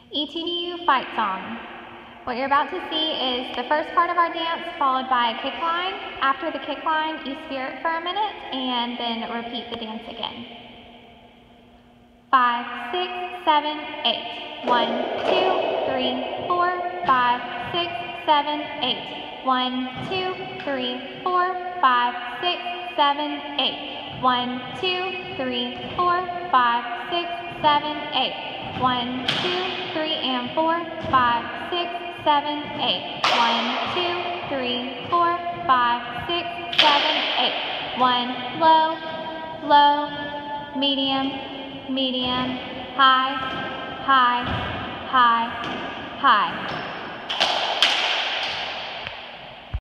ETBU fight song. What you're about to see is the first part of our dance followed by a kick line. After the kick line, you spirit for a minute and then repeat the dance again. 5, 6, 7, 8. 1, 2, 3, 4, 5, 6, 7, 8. 1, 2, 3, 4, 5, 6, 7, 8. 1, 2, 3, 4, 5, 6, 7, 8. 1, 2, 3, and 4, 5, 6, 7, 8. 1, 2, 3, 4, 5, 6, 7, 8. 1, low, low, medium, medium, high, high, high, high.